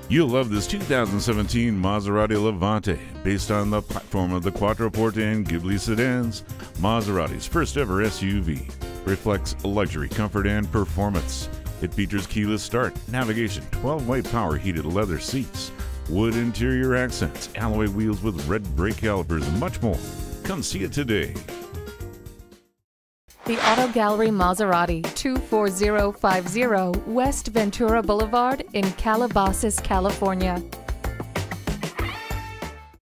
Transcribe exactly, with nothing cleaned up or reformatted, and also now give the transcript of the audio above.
You'll love this two thousand seventeen Maserati Levante. Based on the platform of the Quattroporte and Ghibli sedans, Maserati's first ever S U V reflects luxury, comfort, and performance. It features keyless start, navigation, twelve-way power heated leather seats, wood interior accents, alloy wheels with red brake calipers, and much more. Come see it today. The Auto Gallery Maserati, two four zero five zero West Ventura Boulevard in Calabasas, California.